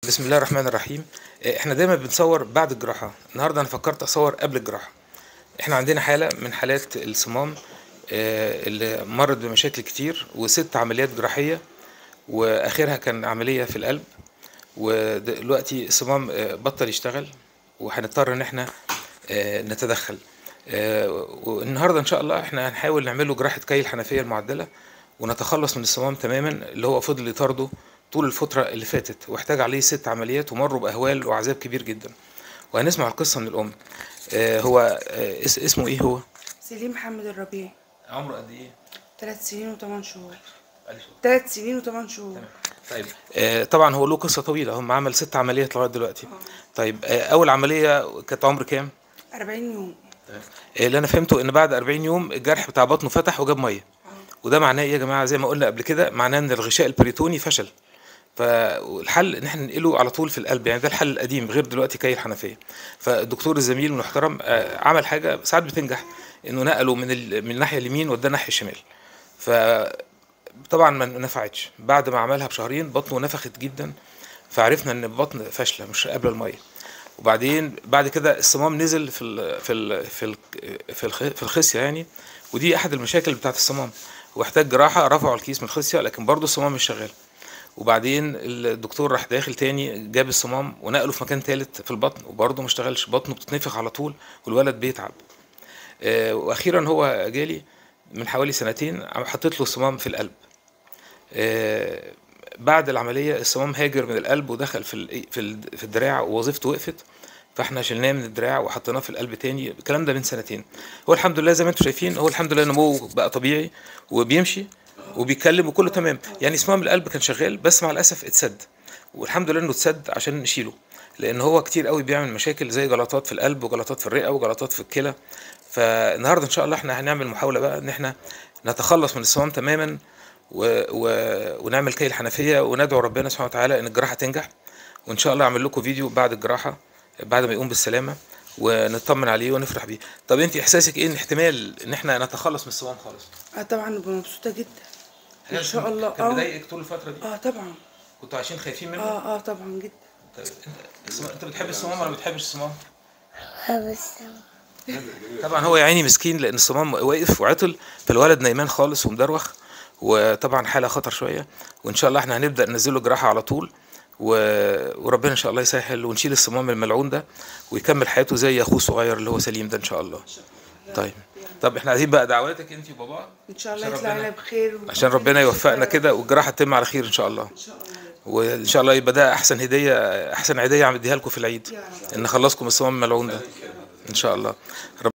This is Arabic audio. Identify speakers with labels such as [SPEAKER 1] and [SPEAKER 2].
[SPEAKER 1] بسم الله الرحمن الرحيم. احنا دايما بنصور بعد الجراحة. النهاردة انا فكرت اصور قبل الجراحة. احنا عندنا حالة من حالات الصمام اللي مرت بمشاكل كتير وست عمليات جراحية، واخرها كان عملية في القلب، ودلوقتي الصمام بطل يشتغل وهنضطر ان احنا نتدخل. والنهارده ان شاء الله احنا هنحاول نعمله جراحة كي الحنفية المعدلة ونتخلص من الصمام تماما اللي هو فضل يطارده طول الفترة اللي فاتت، واحتاج عليه 6 عمليات ومروا بأهوال وعذاب كبير جدا. وهنسمع القصة من الأم. هو اسمه إيه هو؟
[SPEAKER 2] سليم محمد الربيع.
[SPEAKER 1] عمره قد إيه؟
[SPEAKER 2] 3 سنين و8 شهور. 3
[SPEAKER 1] 3
[SPEAKER 2] سنين و8 شهور.
[SPEAKER 1] طيب طبعا هو له قصة طويلة، هم عمل 6 عمليات لغاية دلوقتي. طيب أول عملية كانت عمر كام؟
[SPEAKER 2] 40 يوم.
[SPEAKER 1] اللي أنا فهمته إن بعد 40 يوم الجرح بتاع بطنه فتح وجاب مية، وده معناه إيه يا جماعة؟ زي ما قلنا قبل كده، معناه إن الغشاء البريتوني فشل. فالحل ان احنا ننقله على طول في القلب، يعني ده الحل القديم غير دلوقتي كي الحنفيه. فالدكتور الزميل المحترم عمل حاجه ساعات بتنجح، انه نقله من الناحيه اليمين وداه الناحيه الشمال. فطبعا ما نفعتش. بعد ما عملها بشهرين بطنه نفخت جدا، فعرفنا ان البطن فاشله مش قابله الميه. وبعدين بعد كده الصمام نزل في الخصيه يعني، ودي احد المشاكل بتاعت الصمام، واحتاج جراحه رفعوا الكيس من الخصيه، لكن برضه الصمام مش شغال. وبعدين الدكتور راح داخل تاني جاب الصمام ونقله في مكان تالت في البطن، وبرضه ما اشتغلش، بطنه بتتنفخ على طول والولد بيتعب. واخيرا هو جالي من حوالي 2 سنين، حطيت له الصمام في القلب. بعد العمليه الصمام هاجر من القلب ودخل في الدراع ووظيفته وقفت، فاحنا شلناه من الدراع وحطيناه في القلب تاني. الكلام ده من 2 سنين. هو الحمد لله زي ما انتم شايفين، هو الحمد لله نموه بقى طبيعي وبيمشي وبيتكلم وكله تمام. يعني صمام القلب كان شغال بس مع الاسف اتسد، والحمد لله انه اتسد عشان نشيله، لان هو كتير قوي بيعمل مشاكل زي جلطات في القلب وجلطات في الرئه وجلطات في الكلى. فالنهارده ان شاء الله احنا هنعمل محاوله بقى ان احنا نتخلص من الصمام تماما ونعمل كي الحنفيه، وندعو ربنا سبحانه وتعالى ان الجراحه تنجح. وان شاء الله اعمل لكم فيديو بعد الجراحه بعد ما يقوم بالسلامه ونطمن عليه ونفرح بيه. طب انت احساسك ايه ان احتمال ان احنا نتخلص من الصمام خالص؟
[SPEAKER 2] طبعا ببقى مبسوطة جدا ان شاء الله.
[SPEAKER 1] كان مضايقك طول الفتره دي؟
[SPEAKER 2] طبعا.
[SPEAKER 1] كنتوا عايشين خايفين منه؟
[SPEAKER 2] طبعا جدا.
[SPEAKER 1] طيب انت بتحب الصمام ولا ما بتحبش الصمام؟
[SPEAKER 3] بحب السما.
[SPEAKER 1] طبعا هو يا عيني مسكين، لان الصمام واقف وعطل، فالولد نايمان خالص ومدروخ، وطبعا حاله خطر شويه. وان شاء الله احنا هنبدا ننزله جراحه على طول، وربنا ان شاء الله يسهل ونشيل الصمام الملعون ده ويكمل حياته زي اخوه الصغير اللي هو سليم ده ان شاء الله. طيب احنا عايزين بقى دعواتك انت وبابا
[SPEAKER 2] ان شاء الله يطلع لنا بخير،
[SPEAKER 1] عشان ربنا يوفقنا كده والجراحه تتم على خير ان شاء الله.
[SPEAKER 2] ان شاء الله.
[SPEAKER 1] وان شاء الله يبقى ده احسن هديه، احسن عيديه عم اديها لكم في العيد، ان نخلصكم الصمام الملعون ده ان شاء الله.